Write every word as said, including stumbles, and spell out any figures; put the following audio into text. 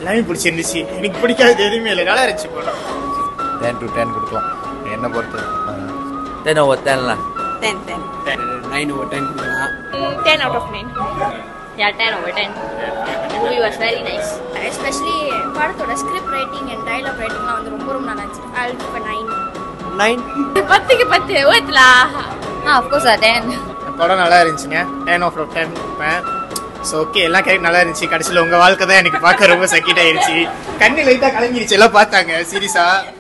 எல்லாமே பிடிச்சிருந்துச்சு. எனக்கு பிடிக்காதது எதுவுமே இல்லை, நல்லா இருந்துச்சு படம். டென் டு டென் கொடுக்கலாம் என்ன பொறுத்து. டென் ஓவர் டென்லாம் ten ten nine over ten கொடுக்கலாம். ten out of nine. Yeah, ten over ten. The movie was very nice. Especially படத்தோட script writing and dialogue writingலாம் வந்து ரொம்ப ரொம்ப நல்லா இருந்துச்சு. I'll give a nine. nine. பத்துக்கு பத்து ஓட்டலா. Ah, of course a ten. படம் நல்லா இருந்துச்சுங்க. ten out of ten. So okay, எல்லாம் கேரக்டர் நல்லா இருந்துச்சு. கடைசியில் உங்கள் வாழ்க்கை தான் எனக்கு பார்க்க ரொம்ப சக்கிட் ஆயிடுச்சு. கண்ணு லைட்டாக கலங்கிருச்சு, எல்லாம் பார்த்தாங்க சீரியஸாக.